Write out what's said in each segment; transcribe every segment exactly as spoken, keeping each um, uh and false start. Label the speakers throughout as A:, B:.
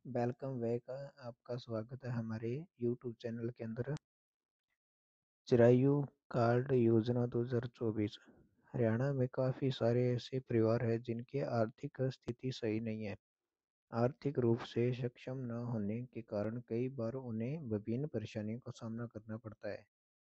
A: Welcome back. आपका स्वागत है हमारे यूट्यूब चैनल के अंदर। चिरायु कार्ड योजना दो हज़ार चौबीस। हरियाणा में काफ़ी सारे ऐसे परिवार हैं जिनकी आर्थिक स्थिति सही नहीं है। आर्थिक रूप से सक्षम न होने के कारण कई बार उन्हें विभिन्न परेशानियों का सामना करना पड़ता है।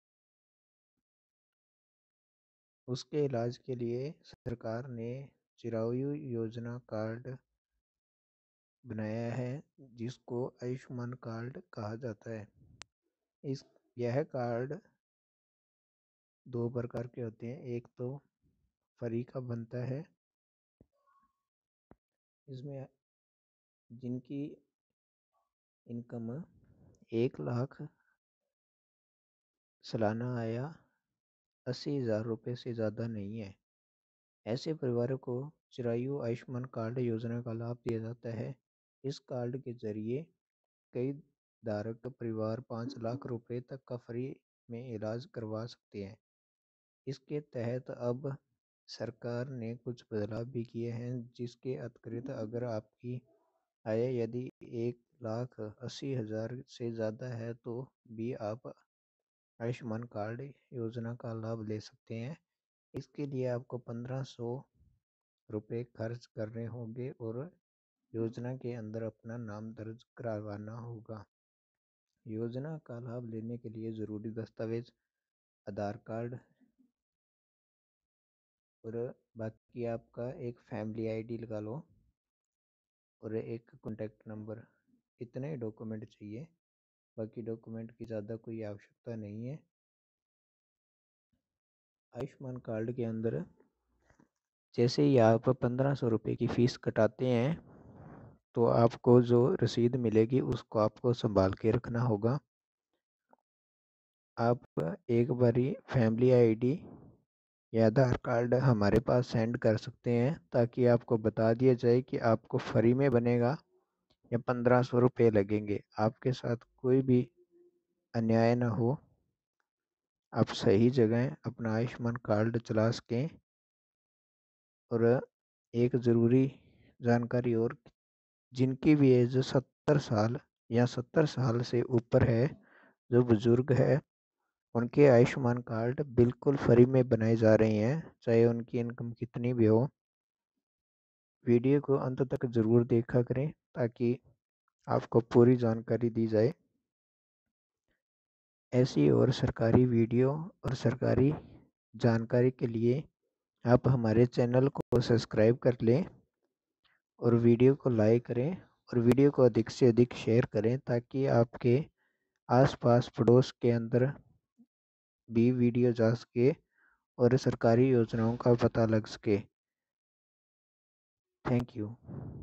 A: उसके इलाज के लिए सरकार ने चिरायु योजना कार्ड बनाया है, जिसको आयुष्मान कार्ड कहा जाता है। इस यह कार्ड दो प्रकार के होते हैं। एक तो फ्री का बनता है, इसमें जिनकी इनकम एक लाख सालाना आया अस्सी हज़ार रुपये से ज़्यादा नहीं है, ऐसे परिवारों को चिरायु आयुष्मान कार्ड योजना का लाभ दिया जाता है। इस कार्ड के जरिए कई धारक परिवार पाँच लाख रुपए तक का फ्री में इलाज करवा सकते हैं। इसके तहत अब सरकार ने कुछ बदलाव भी किए हैं, जिसके अतिरिक्त अगर आपकी आय यदि एक लाख अस्सी हज़ार से ज़्यादा है तो भी आप आयुष्मान कार्ड योजना का लाभ ले सकते हैं। इसके लिए आपको पंद्रह सौ रुपये खर्च करने होंगे और योजना के अंदर अपना नाम दर्ज करवाना होगा। योजना का लाभ लेने के लिए ज़रूरी दस्तावेज आधार कार्ड और बाकी आपका एक फैमिली आईडी लगा लो और एक कॉन्टैक्ट नंबर, इतने डॉक्यूमेंट चाहिए। बाकी डॉक्यूमेंट की ज़्यादा कोई आवश्यकता नहीं है। आयुष्मान कार्ड के अंदर जैसे ही आप पंद्रह सौ रुपये की फ़ीस कटाते हैं तो आपको जो रसीद मिलेगी उसको आपको संभाल के रखना होगा। आप एक बारी फैमिली आईडी या आधार कार्ड हमारे पास सेंड कर सकते हैं, ताकि आपको बता दिया जाए कि आपको फ्री में बनेगा या पंद्रह सौ रुपये लगेंगे। आपके साथ कोई भी अन्याय ना हो, आप सही जगह अपना आयुष्मान कार्ड चला सकें। और एक ज़रूरी जानकारी और, जिनकी भी एज सत्तर साल या सत्तर साल से ऊपर है, जो बुज़ुर्ग है, उनके आयुष्मान कार्ड बिल्कुल फ्री में बनाए जा रहे हैं, चाहे उनकी इनकम कितनी भी हो। वीडियो को अंत तक ज़रूर देखा करें ताकि आपको पूरी जानकारी दी जाए। ऐसी और सरकारी वीडियो और सरकारी जानकारी के लिए आप हमारे चैनल को सब्सक्राइब कर लें और वीडियो को लाइक करें और वीडियो को अधिक से अधिक शेयर करें, ताकि आपके आसपास पड़ोस के अंदर भी वीडियो जा सके और सरकारी योजनाओं का पता लग सके। Thank you.